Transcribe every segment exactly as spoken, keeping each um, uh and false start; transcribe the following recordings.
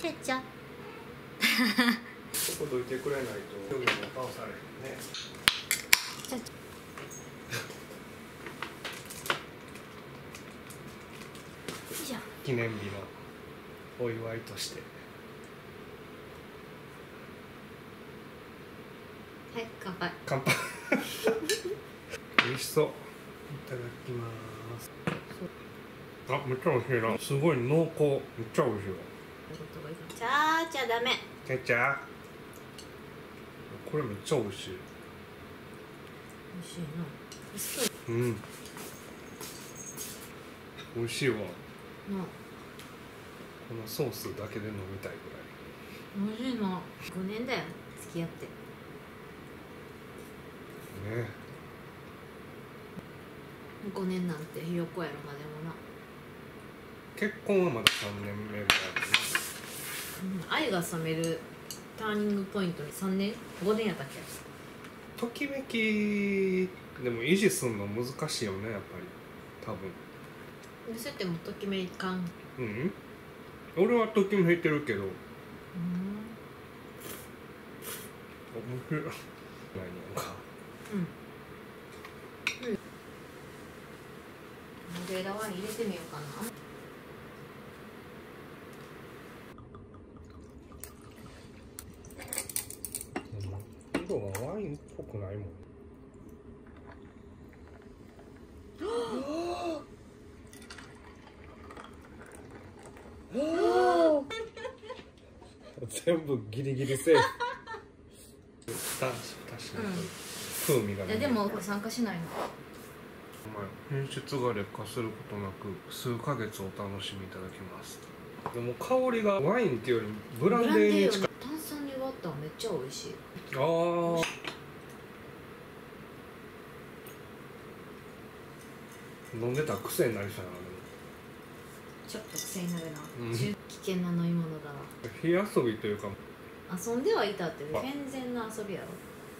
けちゃそこどいてくれないと競技も倒されるね。記念日のお祝いとして。 はい乾杯乾杯美味しそう。いただきます。あ、めっちゃ美味しいな。すごい濃厚。めっちゃ美味しいわ。 ちゃーちゃダメ。 けちゃこれめっちゃ美味しい。 美味しいな。 うん美味しいわ。 なこのソースだけで飲みたいぐ美味しいな。ごねんだよ付き合ってらいね。 ごねんなんてひよこやろまでもな。 結婚はまださんねんめぐらいかうん、愛が冷めるターニングポイントにさんねんごねんやったっけ。 な。ときめきでも維持するの難しいよね、やっぱり多分。 そうやってもときめかん。 うん俺はときめいてるけど、うん、面白いないのか。 うんうんマグレラワイン入れてみようかな。 色がワインっぽくないもん。全部ギリギリセーフ。確かに、うん、風味が、ね、 いやでも参加しないの。 品質が劣化することなく数ヶ月お楽しみいただきます。でも香りがワインっていうよりブランデーに近い。 炭酸に割ったらめっちゃ美味しい。 ああ飲んでたら癖になりそうやな。 ちょっと癖になるな、 うん、 危険な飲み物だわ。 火遊びというか遊んではいたって健全な遊びやろ。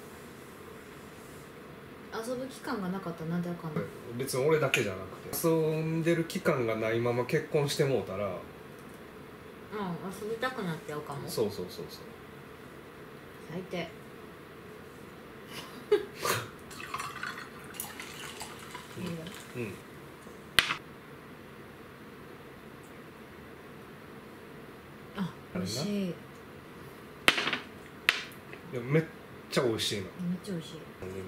遊ぶ期間がなかったらなんであかんの。 別に俺だけじゃなくて遊んでる期間がないまま結婚してもうたら、うん、 遊びたくなっちゃうかも。 そうそうそうそう。 最低うん、うんあ、美味しい。いやめっちゃ美味しいの。 めっちゃ美味しい。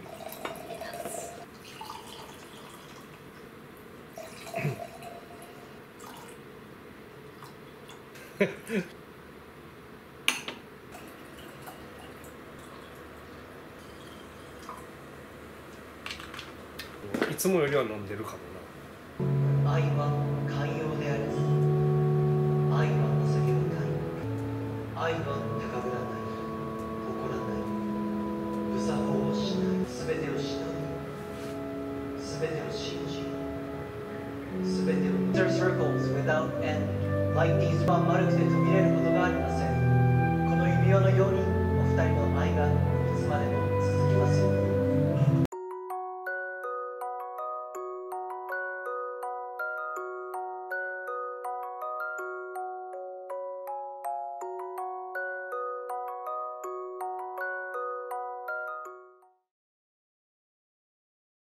いつもよりは飲んでるかもな。 愛は寛容であり、愛は情け深い、愛は高ぶらない、誇らない、無作法をしない、すべてをしない、すべてを信じ、すべてを。There are circles without end, like these は丸くて途切れることがありません。この指輪のようにお二人の